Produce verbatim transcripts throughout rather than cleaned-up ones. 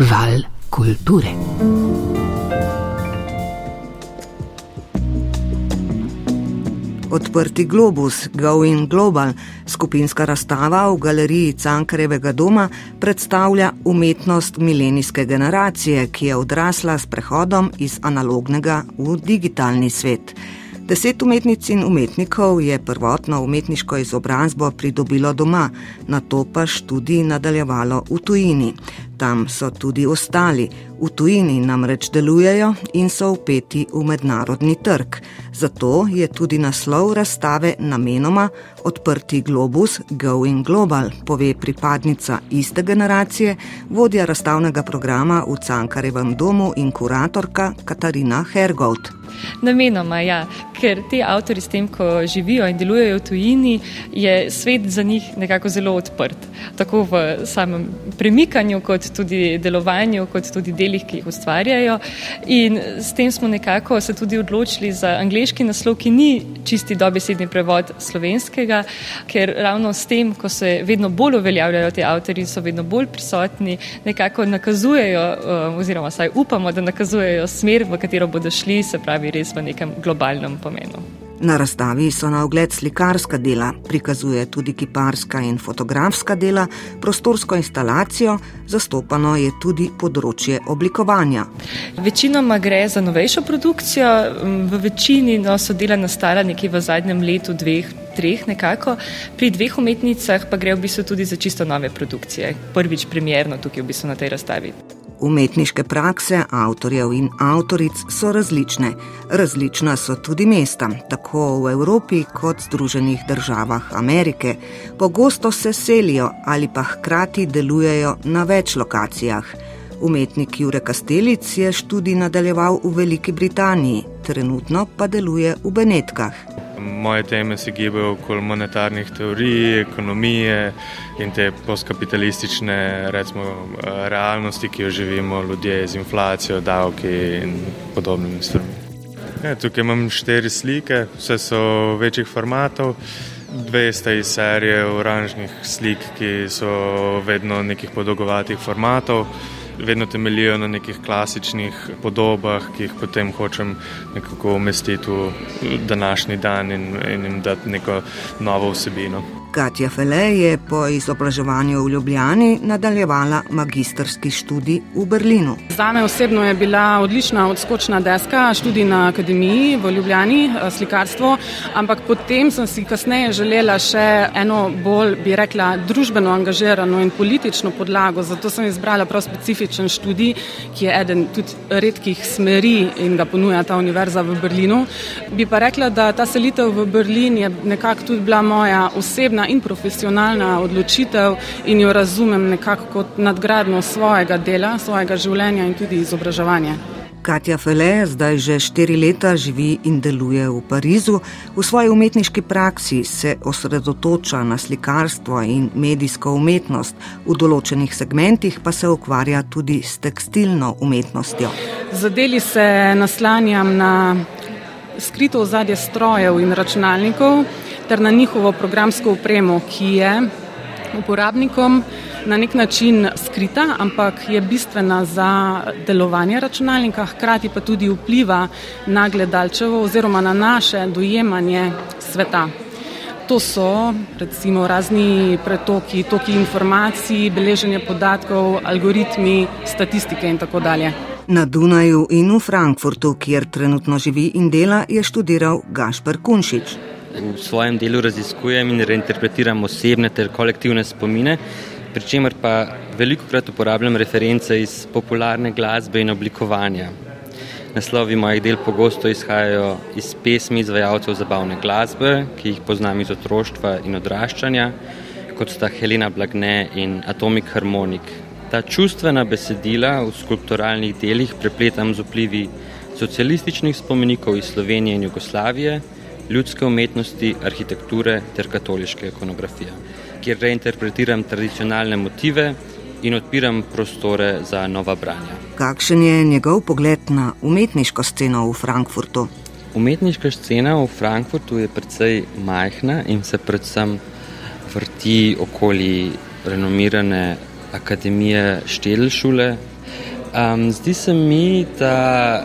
Val kulture. Odprti globus, Going Global, skupinska razstava v galeriji Cankarjevega doma, predstavlja umetnost milenijske generacije, ki je odrasla s prehodom iz analognega v digitalni svet. Deset umetnic in umetnikov je prvotno umetniško izobrazbo pridobilo doma, nato pa študij nadaljevalo v tujini. Tam so tudi ostali, v tujini namreč delujejo in so vpeti v mednarodni trg. Zato je tudi naslov razstave namenoma Odprti globus, Going Global, pove pripadnica iste generacije, vodja razstavnega programa v Cankarjevem domu in kuratorka Katarina Hergovt. Namenoma, ja, ker ti avtori s tem, ko živijo in delujejo v tujini, je svet za njih nekako zelo odprt. Tako v samem premikanju, kot tudi delovanju, kot tudi delih, ki jih ustvarjajo. In s tem smo nekako se tudi odločili za angleški naslov, ki ni čisti dobesedni prevod slovenskega, ker ravno s tem, ko se vedno bolj uveljavljajo ti avtori, so vedno bolj prisotni, nekako nakazujejo, oziroma saj upamo, da nakazujejo smer, v katero bodo šli, se pravi res v nekem globalnem pomenu. Na razstavi so na ogled slikarska dela, prikazuje tudi kiparska in fotografska dela, prostorsko instalacijo, zastopano je tudi področje oblikovanja. Večinoma gre za novejšo produkcijo, v večini no, so dela nastala nekje v zadnjem letu, dveh, treh nekako. Pri dveh umetnicah pa gre v bistvu tudi za čisto nove produkcije. Prvič premierno tukaj v bistvu na tej razstavi. Umetniške prakse avtorjev in avtoric so različne. Različna so tudi mesta, tako v Evropi kot Združenih državah Amerike. Pogosto se selijo ali pa hkrati delujejo na več lokacijah. Umetnik Jure Kastelic je študij nadaljeval v Veliki Britaniji, trenutno pa deluje v Benetkah. Moje teme se gibajo okoli monetarnih teorij, ekonomije in te postkapitalistične recimo, realnosti, ki jo živimo ljudje z inflacijo, davki in podobnimi stvarmi. Ja, tukaj imam štiri slike, vse so večjih formatov. Dve sta iz serije oranžnih slik, ki so vedno nekih podolgovatih formatov. Vedno temeljijo na nekih klasičnih podobah, ki jih potem hočem nekako umestiti v današnji dan in, in jim dati neko novo vsebino. Katja Fele je po izobraževanju v Ljubljani nadaljevala magistrski študij v Berlinu. Zame osebno je bila odlična odskočna deska študij na akademiji v Ljubljani, slikarstvo, ampak potem sem si kasneje želela še eno bolj, bi rekla, družbeno angažirano in politično podlago, zato sem izbrala prav specifičen študij, ki je eden tudi redkih smeri in ga ponuja ta univerza v Berlinu. Bi pa rekla, da ta selitev v Berlin je nekako tudi bila moja osebna in profesionalna odločitev in jo razumem nekako kot nadgradnjo svojega dela, svojega življenja in tudi izobraževanja. Katja Fele zdaj že štiri leta živi in deluje v Parizu. V svoji umetniški praksi se osredotoča na slikarstvo in medijsko umetnost, v določenih segmentih pa se ukvarja tudi s tekstilno umetnostjo. Za deli se naslanjam na skrito ozadje strojev in računalnikov ter na njihovo programsko opremo, ki je uporabnikom na nek način skrita, ampak je bistvena za delovanje računalnika, hkrati pa tudi vpliva na gledalčevo oziroma na naše dojemanje sveta. To so recimo razni pretoki, toki informacij, beleženje podatkov, algoritmi, statistike in tako dalje. Na Dunaju in v Frankfurtu, kjer trenutno živi in dela, je študiral Gašper Kunšič. V svojem delu raziskujem in reinterpretiram osebne ter kolektivne spomine, pri čemer pa velikokrat uporabljam reference iz popularne glasbe in oblikovanja. Naslovi mojih del pogosto izhajajo iz pesmi izvajalcev zabavne glasbe, ki jih poznam iz otroštva in odraščanja, kot sta Helena Blagne in Atomic Harmonic. Ta čustvena besedila v skulpturalnih delih prepletam z vplivi socialističnih spomenikov iz Slovenije in Jugoslavije, ljudske umetnosti, arhitekture ter katoliške ikonografije, kjer reinterpretiram tradicionalne motive in odpiram prostore za nova branja. Kakšen je njegov pogled na umetniško sceno v Frankfurtu? Umetniška scena v Frankfurtu je precej majhna in se predvsem vrti okoli renomirane akademije Städelschule, Um, zdi se mi, da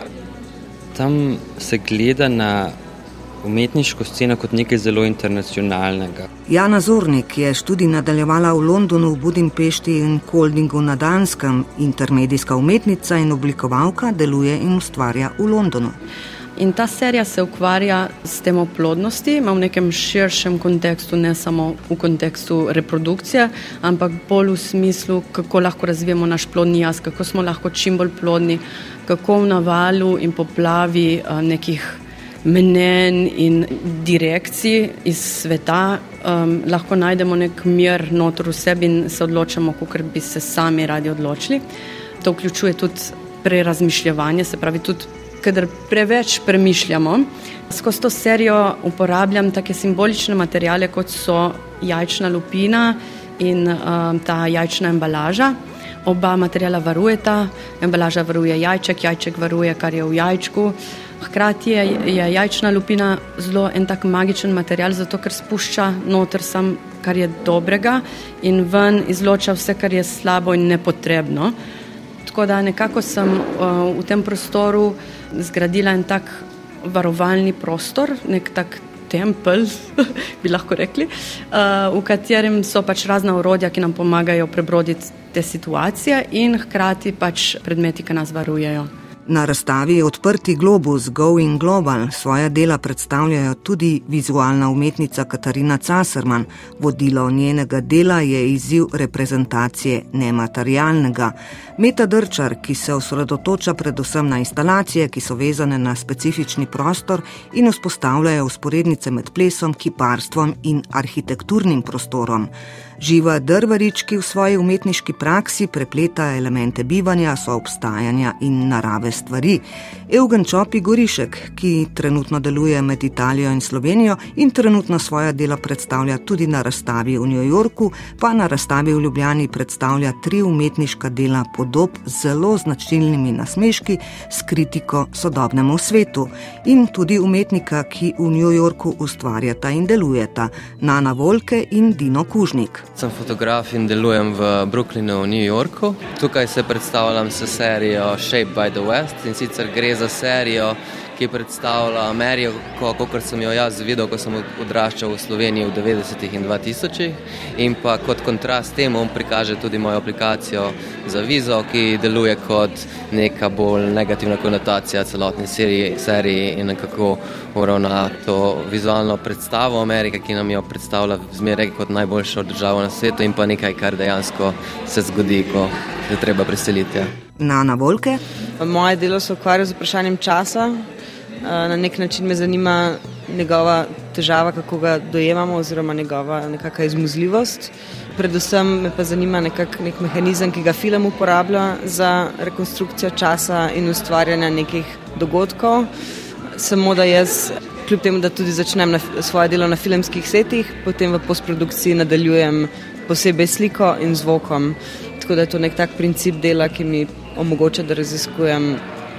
tam se gleda na umetniško sceno kot nekaj zelo internacionalnega. Jana Zornik je študij nadaljevala v Londonu, v Budimpešti in Koldingu na Danskem. Intermedijska umetnica in oblikovalka deluje in ustvarja v Londonu. In ta serija se ukvarja s temo plodnosti, ima v nekem širšem kontekstu, ne samo v kontekstu reprodukcije, ampak bolj v smislu, kako lahko razvijemo naš plodni jaz, kako smo lahko čim bolj plodni, kako v navalu in poplavi nekih mnenj in direkcij iz sveta um, lahko najdemo nek mir noter v sebi in se odločamo, kakor bi se sami radi odločili. To vključuje tudi prerazmišljanje, se pravi tudi kadar preveč premišljamo. Skozi to serijo uporabljam take simbolične materijale, kot so jajčna lupina in um, ta jajčna embalaža. Oba materijala varujeta, embalaža varuje jajček, jajček varuje, kar je v jajčku. Hkrati je, je jajčna lupina zelo en tak magičen material, zato ker spušča noter sam, kar je dobrega in ven izloča vse, kar je slabo in nepotrebno. Tako da nekako sem uh, v tem prostoru zgradila en tak varovalni prostor, nek tak tempelj, bi lahko rekli, uh, v katerem so pač razna orodja, ki nam pomagajo prebroditi te situacije in hkrati pač predmeti, ki nas varujejo. Na razstavi Odprti globus Going Global svoja dela predstavljajo tudi vizualna umetnica Katarina Caserman. Vodilo njenega dela je izziv reprezentacije nematerialnega. Meta Drčar, ki se osredotoča predvsem na instalacije, ki so vezane na specifični prostor in vzpostavljajo usporednice med plesom, kiparstvom in arhitekturnim prostorom. Živa Drvarič, ki v svoji umetniški praksi prepleta elemente bivanja, soobstajanja in narave stvari. Eugen Čopi Gorišek, ki trenutno deluje med Italijo in Slovenijo in trenutno svoja dela predstavlja tudi na razstavi v New Yorku, pa na razstavi v Ljubljani predstavlja tri umetniška dela podob z zelo značilnimi nasmeški s kritiko sodobnemu svetu. In tudi umetnika, ki v New Yorku ustvarjata in delujeta, Nana Volke in Dino Kužnik. Sem fotograf in delujem v Brooklynu v New Yorku. Tukaj se predstavljam s serijo Shape by the West in sicer gre za serijo, ki predstavlja Ameriko, kakor sem jo jaz videl, ko sem odraščal v Sloveniji v devetdesetih in dvatisočih in pa kot kontrast temu prikaže tudi mojo aplikacijo za vizo, ki deluje kot neka bolj negativna konotacija celotni seriji, seriji in nekako uravna to vizualno predstavo Amerike, ki nam jo predstavlja zmeraj kot najboljšo državo na svetu in pa nekaj, kar dejansko se zgodi, ko se treba preseliti. Ja. Nana Volke. Moje delo se ukvarja z vprašanjem časa. Na nek način me zanima njegova težava, kako ga dojemamo, oziroma njegova nekakva izmuzljivost. Predvsem me pa zanima nekak nek mehanizem, ki ga film uporablja za rekonstrukcijo časa in ustvarjanja nekih dogodkov. Samo da jaz, kljub temu, da tudi začnem na svoje delo na filmskih setih, potem v postprodukciji nadaljujem posebej sliko in zvokom. Tako da je to nek tak princip dela, ki mi omogoča, da raziskujem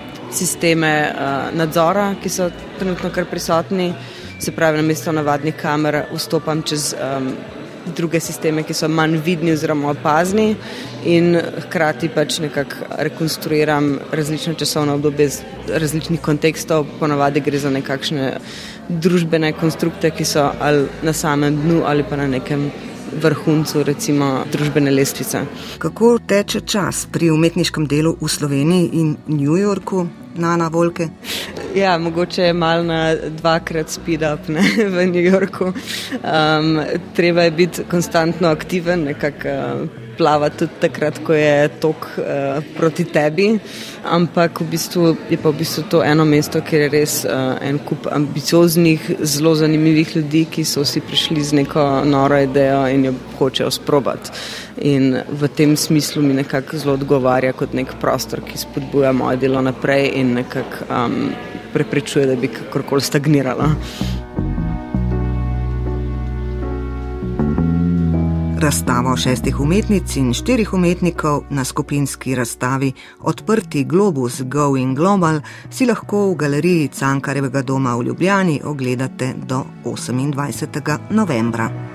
sisteme uh, nadzora, ki so trenutno kar prisotni. Se pravi, namesto navadnih kamer vstopam čez um, druge sisteme, ki so manj vidni oziroma opazni in hkrati pač nekako rekonstruiram različne časovne obdobje z različnih kontekstov. Ponavadi gre za nekakšne družbene konstrukte, ki so ali na samem dnu ali pa na nekem vrhuncu, recimo, družbene lestvice. Kako teče čas pri umetniškem delu v Sloveniji in New Yorku, Nana Volke? Ja, mogoče je malo na dvakrat speed up, ne, v New Yorku. Um, treba je biti konstantno aktiven, nekako uh, plava tudi takrat, ko je tok uh, proti tebi, ampak v bistvu je pa v bistvu to eno mesto, kjer je res uh, en kup ambicioznih, zelo zanimivih ljudi, ki so vsi prišli z neko noro idejo in jo hočejo sprobati. In v tem smislu mi nekako zelo odgovarja kot nek prostor, ki spodbuja moje delo naprej in nekako um, preprečuje, da bi kakorkoli stagnirala. Razstavo šestih umetnic in štirih umetnikov na skupinski razstavi Odprti globus Going Global si lahko v galeriji Cankarjevega doma v Ljubljani ogledate do osemindvajsetega novembra.